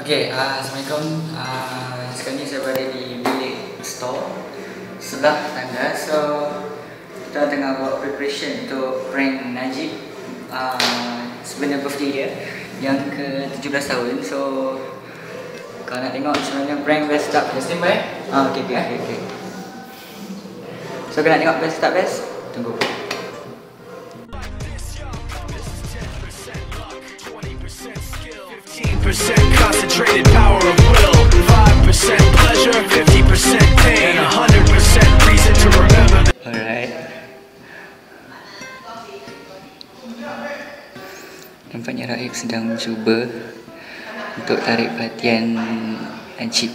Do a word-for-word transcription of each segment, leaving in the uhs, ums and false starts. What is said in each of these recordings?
Okay, uh, Assalamualaikum. Uh, sekarang ni saya berada di bilik store sebelah tangga. So kita tengah buat preparation untuk prank Najib uh, sebenarnya birthday dia yang ke tujuh belas tahun. So kalau nak tengok sebenarnya prank best tak best ni baik? Ah, okay, okay, okay, okay. So kalau nak tengok best tak best? Tunggu. fifteen percent concentrated power of will, five percent pleasure, fifty percent pain, one hundred percent reason to remember. Alright. Nampaknya Raib sedang mencuba untuk tarik perhatian Najib.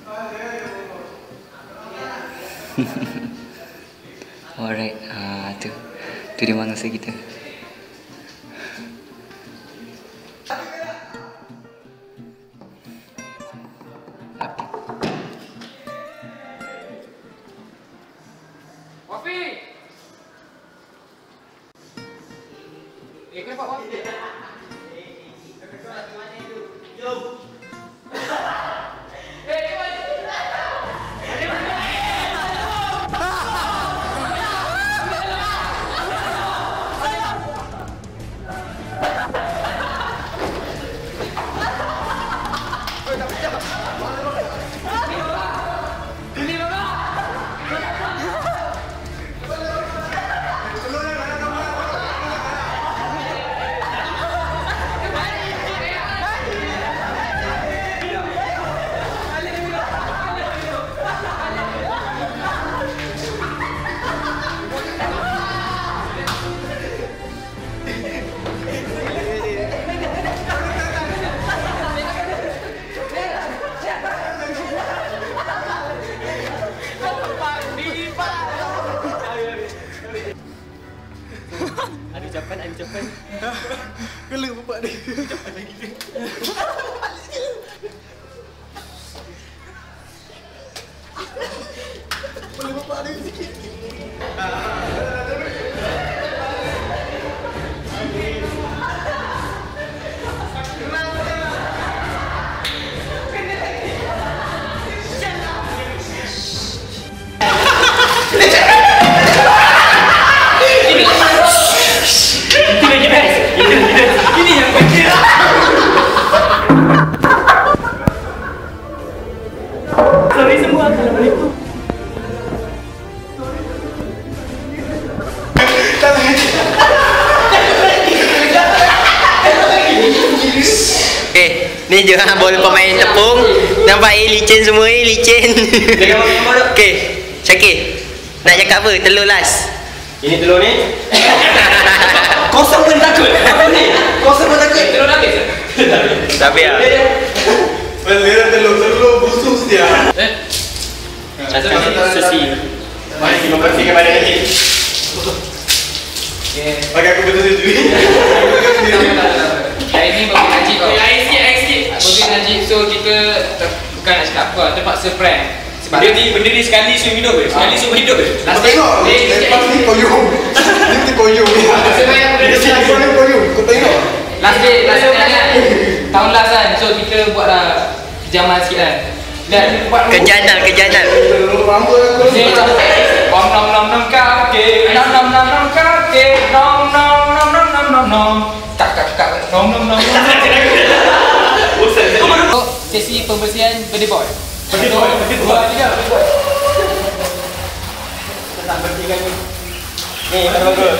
Alright, ah tu. Tu dia mangsa kita. Wafi! Eh, kenapa Wafi? Yo! Ada ucapan, ada ucapan. Gelap bapak dia. Ucapan lagi dia. Boleh bapak dia sikit. Sorry semua, Assalamualaikum. Eh, ni je ha, bola pemain tepung. Nampak eh licin semua eh, licin. Okey, Syakir. Nak cakap apa? Telur last. Ini telur ni. Kosong pun takut. Apa ni? Kosong pun takut. Telur habis. Tapi ah. Beliau telur-telur busuk dia. Eh. Satu sesi. Mari terima kasih kepada Najib. Bagi aku betul sendiri. Hari ni bagi Najib kau. Air sikit, air sikit. Bagi Najib, so kita bukan nak cakap apa, terpaksa prank. Sebab benda ni, benda ni sekali suruh hidup ke? Sekali suruh hidup ke? Kau tengok, lepas ni koyong. Ni tu koyong ni. Sebenarnya benda ni Kau ni koyong, kau tengok. last day, last day kan? Tahun last kan, so kita buat lah kejaman sikit kan. Dan buat Kejangan, kejangan. Rambut aku. Om nom nom nom kake, nom nom nom nom kake, nom nom nom nom nom nom nom, kak kak kak, nom nom nom nom. Untuk sesi pembersihan birthday boy. Birthday boy, birthday boy. Tiga, birthday boy. Kita tak bertiga ni. Ni, kalau bagus.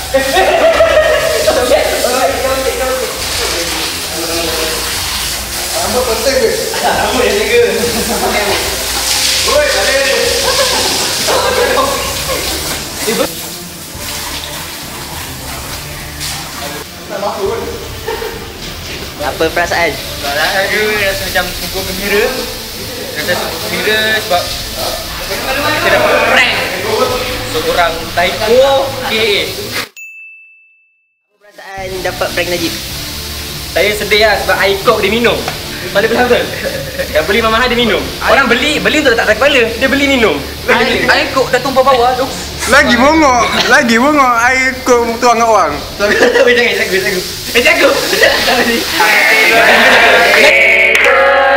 Rambut penting ke? Rambut yang jaga. Oi, balik. Nak masuk pun. Apa perasaan? Perasaan dia rasa macam sungguh gembira. Rasa sungguh gembira sebab kita dapat prank seorang Taiko K A. Apa perasaan dapat prank Najib? Saya sedih lah sebab air kok dia minum. Pada betul. Yang beli mahal dia minum. Orang beli, beli untuk letak atas kepala. Dia beli minum. Air, air kok dah tumpah bawah tu. Lagi bongok, lagi bongok air kok tuang kat orang. Tapi jangan jaga, jaga. Eh jaga.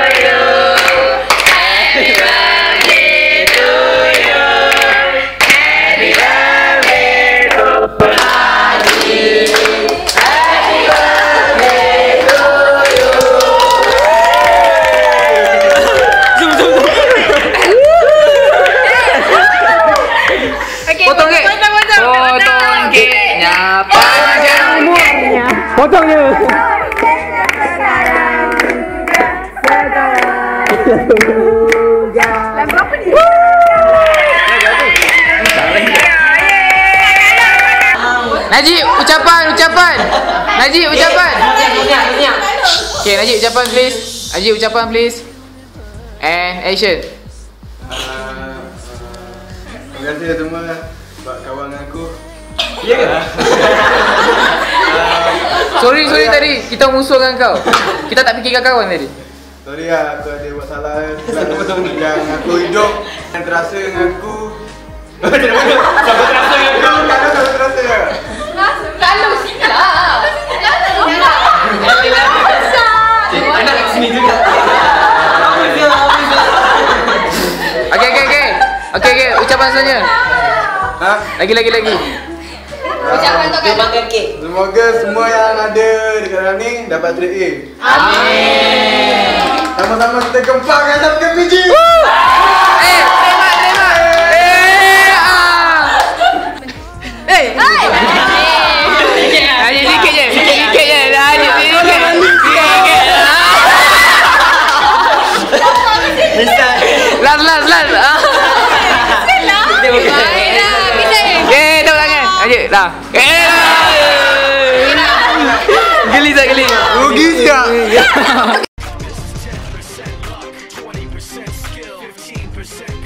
panjang umurnya. Potong je. Berapa ni? Najib, ucapan, ucapan. Najib, ucapan. Okay, Najib, ucapan please. Najib, ucapan please. And action. Terima kasih semua buat kawan aku. Ya ke? Sorry, sorry tadi. Kita musuhkan kau. Kita tak fikirkan kawan tadi. Sorry lah, aku ada buat salah. Yang aku hidup, yang terasa dengan aku. Sampai terasa dengan kau. Kadang sampai terasa lah. Lalu sikap. Anak kat sini juga. Okay, okay, okay. Okay, okay. Ucapan selanjutnya. Ha? Lagi, lagi, lagi. Ucapan tu kan. Semoga semua yang ada dekat dalam ni dapat straight A. Amin. Sama-sama kita kempangkan sampai P G. Eh, terima, terima. Eh, ah. Eh. Najib sikit je. Sikit je. Najib sikit. Sikit. Last, last, last. Okay, tepuk tangan. Najib, dah. Geli tak geli? Rugi siap. ten percent luck, twenty percent skill, fifteen percent